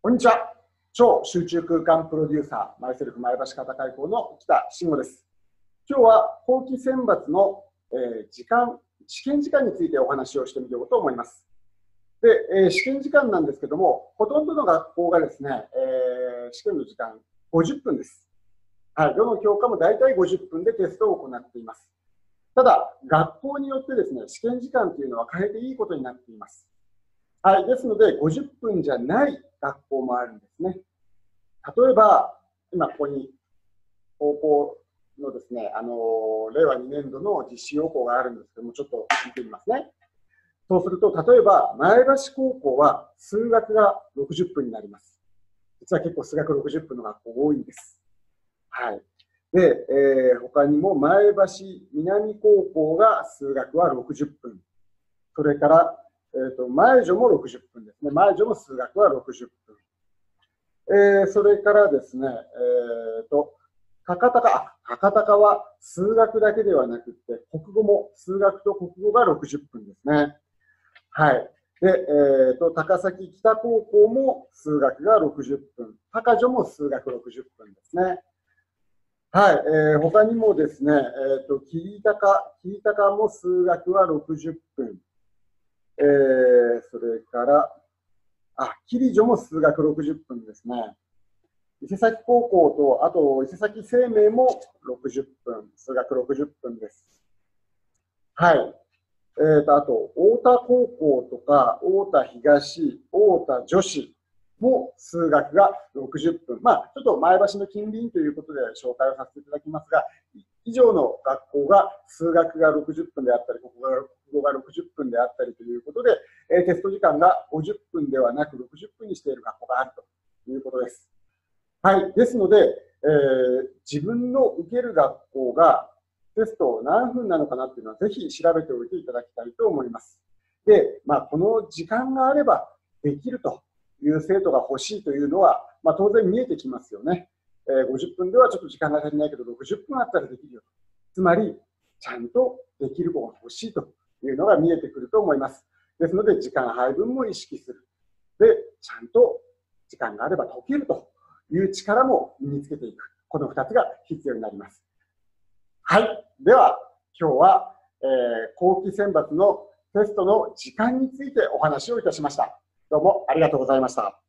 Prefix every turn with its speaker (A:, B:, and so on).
A: こんにちは。超集中空間プロデューサー、マイセルフ前橋片開校の北慎吾です。今日は後期選抜の、試験時間についてお話をしてみようと思います。で、試験時間なんですけども、ほとんどの学校がですね、試験の時間50分です。はい、どの教科も大体50分でテストを行っています。ただ、学校によってですね、試験時間というのは変えていいことになっています。はい、ですので、50分じゃない学校もあるんですね。例えば、今ここに高校のですね、令和2年度の実施要項があるんですけども、ちょっと見てみますね。そうすると、例えば、前橋高校は数学が60分になります。実は結構数学60分の学校多いんです。はい。で、他にも前橋南高校が数学は60分。それから、前女も60分ですね。前女も数学は60分。それからですね、博多は数学だけではなくて、国語も、数学と国語が60分ですね。はい。で、高崎北高校も数学が60分。高女も数学60分ですね。はい。他にもですね、桐高も数学は60分。それから、桐女も数学60分ですね。伊勢崎高校と、あと伊勢崎生命も60分、数学60分です。はい。あと、太田高校とか、太田東、太田女子も数学が60分。ちょっと前橋の近隣ということで紹介をさせていただきますが、以上の学校が数学が60分であったり、国語が60分であったりということで、テスト時間が50分ではなく60分にしている学校があるということです。はい。ですので、自分の受ける学校がテスト何分なのかなっていうのはぜひ調べておいていただきたいと思います。で、この時間があればできるという生徒が欲しいというのは、当然見えてきますよね。50分ではちょっと時間が足りないけど、60分あったらできるよ。つまり、ちゃんとできる子が欲しいというのが見えてくると思います。ですので、時間配分も意識する。で、ちゃんと時間があれば解けるという力も身につけていく。この2つが必要になります。はい。では、今日は、後期選抜のテストの時間についてお話をいたしました。どうもありがとうございました。